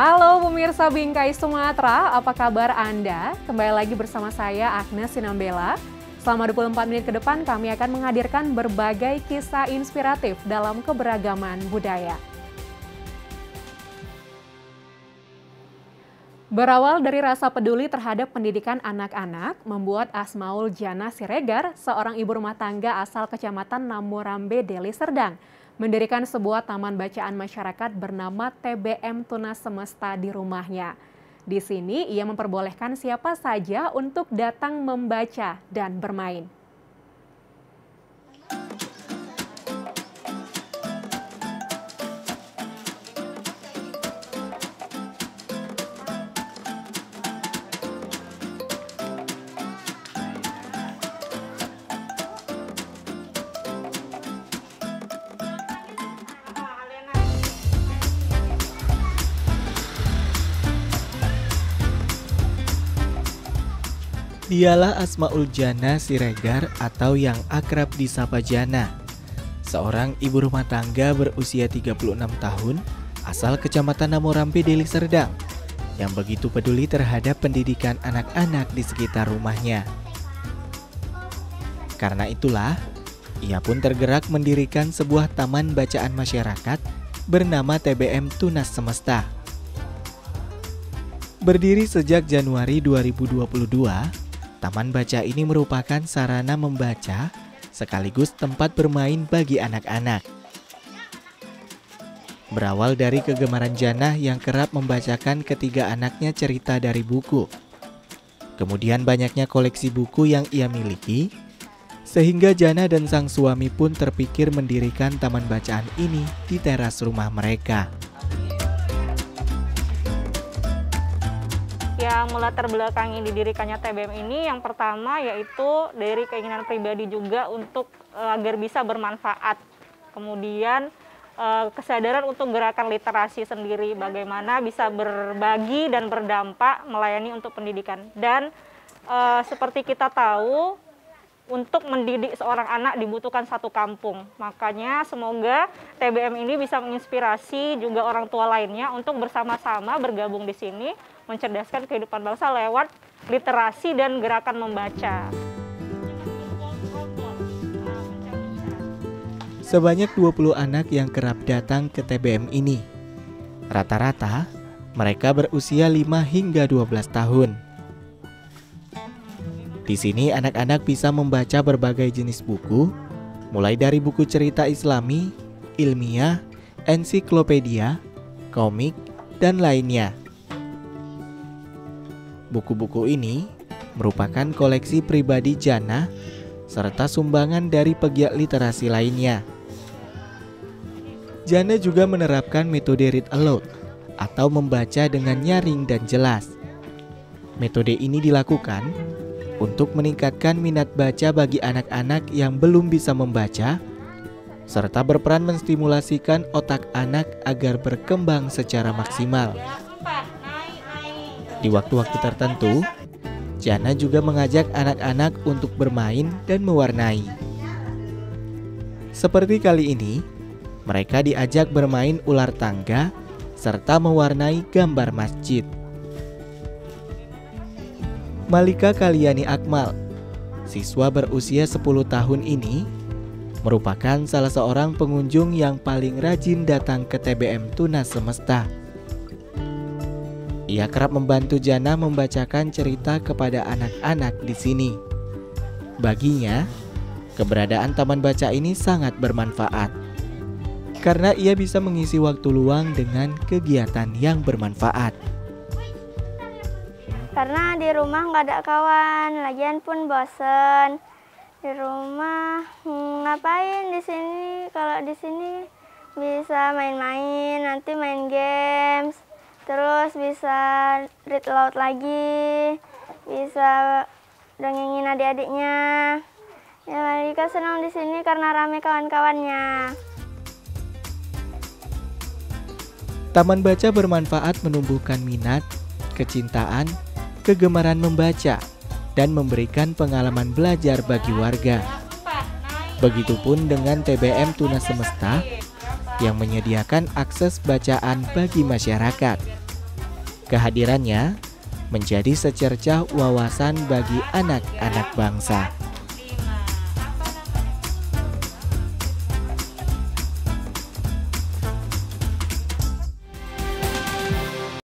Halo pemirsa Bingkai Sumatera, apa kabar Anda? Kembali lagi bersama saya Agnes Sinambela. Selama 24 menit ke depan kami akan menghadirkan berbagai kisah inspiratif dalam keberagaman budaya. Berawal dari rasa peduli terhadap pendidikan anak-anak, membuat Asmaul Jannah Siregar, seorang ibu rumah tangga asal Kecamatan Namorambe, Deli Serdang, mendirikan sebuah taman bacaan masyarakat bernama TBM Tunas Semesta di rumahnya. Di sini ia memperbolehkan siapa saja untuk datang membaca dan bermain. Dialah Asmaul Jannah Siregar atau yang akrab disapa Jannah, seorang ibu rumah tangga berusia 36 tahun asal Kecamatan Namorambe, Deli Serdang, yang begitu peduli terhadap pendidikan anak-anak di sekitar rumahnya. Karena itulah, ia pun tergerak mendirikan sebuah taman bacaan masyarakat bernama TBM Tunas Semesta. Berdiri sejak Januari 2022, taman baca ini merupakan sarana membaca sekaligus tempat bermain bagi anak-anak. Berawal dari kegemaran Jannah yang kerap membacakan ketiga anaknya cerita dari buku. Kemudian banyaknya koleksi buku yang ia miliki, sehingga Jannah dan sang suami pun terpikir mendirikan taman bacaan ini di teras rumah mereka. Yang melatar belakangi didirikannya TBM ini yang pertama yaitu dari keinginan pribadi juga untuk agar bisa bermanfaat. Kemudian kesadaran untuk gerakan literasi sendiri, bagaimana bisa berbagi dan berdampak melayani untuk pendidikan. Dan seperti kita tahu, untuk mendidik seorang anak dibutuhkan satu kampung. Makanya semoga TBM ini bisa menginspirasi juga orang tua lainnya untuk bersama-sama bergabung di sini, mencerdaskan kehidupan bangsa lewat literasi dan gerakan membaca. Sebanyak 20 anak yang kerap datang ke TBM ini. Rata-rata, mereka berusia 5 hingga 12 tahun. Di sini anak-anak bisa membaca berbagai jenis buku, mulai dari buku cerita Islami, ilmiah, ensiklopedia, komik, dan lainnya. Buku-buku ini merupakan koleksi pribadi Jannah serta sumbangan dari pegiat literasi lainnya. Jannah juga menerapkan metode read aloud atau membaca dengan nyaring dan jelas. Metode ini dilakukan untuk meningkatkan minat baca bagi anak-anak yang belum bisa membaca, serta berperan menstimulasikan otak anak agar berkembang secara maksimal. Di waktu-waktu tertentu, Jannah juga mengajak anak-anak untuk bermain dan mewarnai. Seperti kali ini, mereka diajak bermain ular tangga serta mewarnai gambar masjid. Malika Kaliani Akmal, siswa berusia 10 tahun ini, merupakan salah seorang pengunjung yang paling rajin datang ke TBM Tunas Semesta. Ia kerap membantu Jannah membacakan cerita kepada anak-anak di sini. Baginya, keberadaan taman baca ini sangat bermanfaat, karena ia bisa mengisi waktu luang dengan kegiatan yang bermanfaat. Karena di rumah nggak ada kawan, lagian pun bosen. Di rumah ngapain di sini? Kalau di sini bisa main-main, nanti main games, terus bisa read aloud lagi, bisa dongengin adik-adiknya. Ya, Malika senang di sini karena rame kawan-kawannya. Taman baca bermanfaat menumbuhkan minat, kecintaan, kegemaran membaca, dan memberikan pengalaman belajar bagi warga. Begitupun dengan TBM Tunas Semesta yang menyediakan akses bacaan bagi masyarakat. Kehadirannya menjadi secercah wawasan bagi anak-anak bangsa.